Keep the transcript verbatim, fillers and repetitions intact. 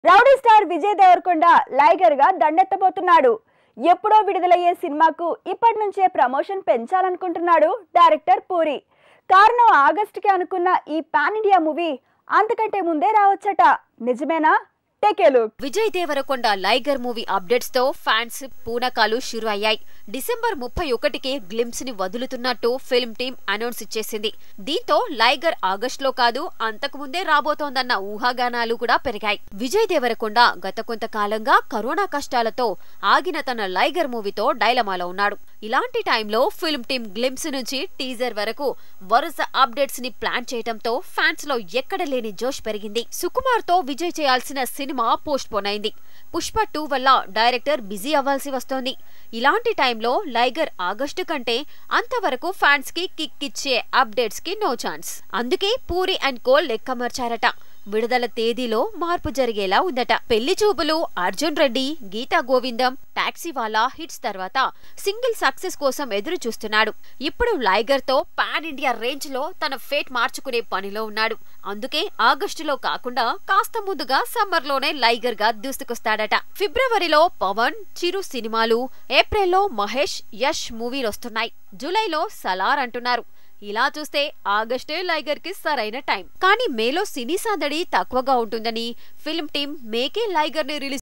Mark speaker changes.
Speaker 1: Rowdy star Vijay Devarakonda Liger గా దండెత్తబోతున్నాడు. ఎప్పుడో విడుదలయ్యే సినిమాకు ఇప్పటి నుంచే ప్రమోషన్ పెంచాలనుకుంటున్నాడు డైరెక్టర్ పూరి. కారణం ఆగస్టుకి అనుకున్న ఈ పాన్ ఇండియా మూవీ అంతకంటే ముందే రావచ్చట. నిజమేనా? Take a look.
Speaker 2: Vijay Devarakonda Liger movie updates తో ఫ్యాన్స్ పూనకాలు షురు అయ్యాయి. డిసెంబర్ ముప్పై ఒకటికి గ్లింప్స్ ని వదులుతున్నట్టు ఫిల్మ్ టీమ్ అనౌన్స్ ఇచ్చేసింది. దీంతో లైగర్ ఆగస్టులో కాదు అంతకు ముందే రాబోతోందన్న ఊహాగానాలు కూడా పెరిగాయి. విజయ్ దేవరకొండ గత కొంతకాలంగా కరోనా కష్టాలతో ఆగిన తన లైగర్ మూవీతో డైలమాలో ఉన్నాడు. ఇలాంటి టైంలో ఫిల్మ్ టీమ్ గ్లింప్స్ నుంచి టీజర్ వరకు వరుస అప్డేట్స్ ని ప్లాన్ చేయడంతో ఫ్యాన్స్ లో ఎక్కడ లేని జోష్ పెరిగింది. సుకుమార్ తో విజయ్ చేయాల్సిన సినిమా పోస్ట్ పోన్ అయింది. పుష్ప టూ వల్ల డైరెక్టర్ బిజీ అవ్వాల్సి వస్తోంది. ఇలాంటి టైంలో లైగర్ ఆగస్టు కంటే అంతవరకు ఫ్యాన్స్ కి కిక్ ఇచ్చే అప్డేట్స్ కి నో ఛాన్స్. అందుకే పూరి అండ్ కో లెక్కమర్చారట. విడుదల తేదీలో మార్పు జరిగేలా ఉందట. పెళ్లి చూపులు, అర్జున్ రెడ్డి, గీతా గోవిందం, టాక్సీవాలా హిట్స్ తర్వాత సింగిల్ సక్సెస్ కోసం ఎదురు చూస్తున్నాడు. ఇప్పుడు లైగర్ తో పాన్ ఇండియా రేంజ్ లో తన ఫేట్ మార్చుకునే పనిలో ఉన్నాడు. అందుకే ఆగస్టులో కాకుండా కాస్త ముందుగా సమ్మర్ లోనే లైగర్ గా దూసుకొస్తాడట. ఫిబ్రవరిలో పవన్, చిరు సినిమాలు, ఏప్రిల్లో మహేష్, యష్ మూవీలొస్తున్నాయి. జూలైలో సలార్ అంటున్నారు. ఇలా చూస్తే ఆగస్టే లైగర్ కి సరైన టైం. కానీ మేలో సినీ సందడి తక్కువగా ఉంటుందని ఫిల్మ్ టీం మేకే లైగర్ ని రిలీజ్